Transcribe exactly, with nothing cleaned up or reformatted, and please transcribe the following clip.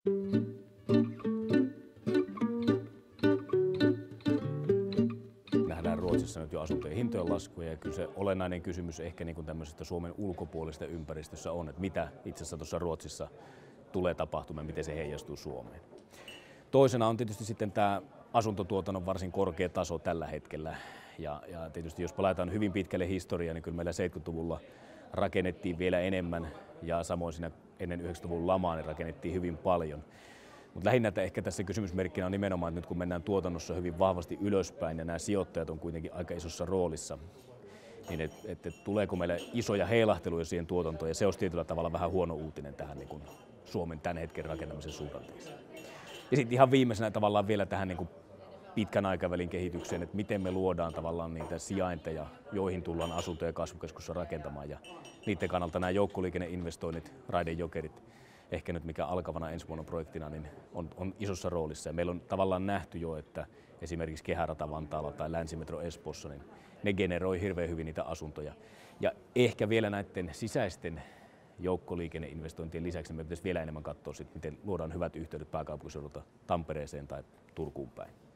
Nähdään Ruotsissa nyt jo asuntojen hintojen laskuja ja kyllä se olennainen kysymys ehkä niin kuin tämmöisestä Suomen ulkopuolisesta ympäristössä on, että mitä itse asiassa tuossa Ruotsissa tulee tapahtumaan, miten se heijastuu Suomeen. Toisena on tietysti sitten tämä asuntotuotannon varsin korkea taso tällä hetkellä ja, ja tietysti jos palataan hyvin pitkälle historiaan, niin kyllä meillä seitsemänkymmentäluvulla rakennettiin vielä enemmän ja samoin siinä ennen yhdeksänkymmentäluvun lamaa niin rakennettiin hyvin paljon. Mutta lähinnä ehkä tässä kysymysmerkkinä on nimenomaan, että nyt kun mennään tuotannossa hyvin vahvasti ylöspäin ja nämä sijoittajat on kuitenkin aika isossa roolissa, niin että et, et tuleeko meillä isoja heilahteluja siihen tuotantoon ja se olisi tietyllä tavalla vähän huono uutinen tähän niin kuin Suomen tämän hetken rakentamisen suhdanteeseen. Ja sitten ihan viimeisenä tavallaan vielä tähän niin kuin pitkän aikavälin kehitykseen, että miten me luodaan tavallaan niitä sijainteja, joihin tullaan asunto- ja kasvukeskussa rakentamaan ja niiden kannalta nämä joukkoliikenneinvestoinnit, raidejokerit, ehkä nyt mikä alkavana ensi vuonna projektina, niin on, on isossa roolissa. Ja meillä on tavallaan nähty jo, että esimerkiksi Kehärata Vantaalla tai Länsimetro Espoossa, niin ne generoi hirveän hyvin niitä asuntoja. Ja ehkä vielä näiden sisäisten joukkoliikenneinvestointien lisäksi me pitäisi vielä enemmän katsoa, sit, miten luodaan hyvät yhteydet pääkaupunkiseudulta Tampereeseen tai Turkuun päin.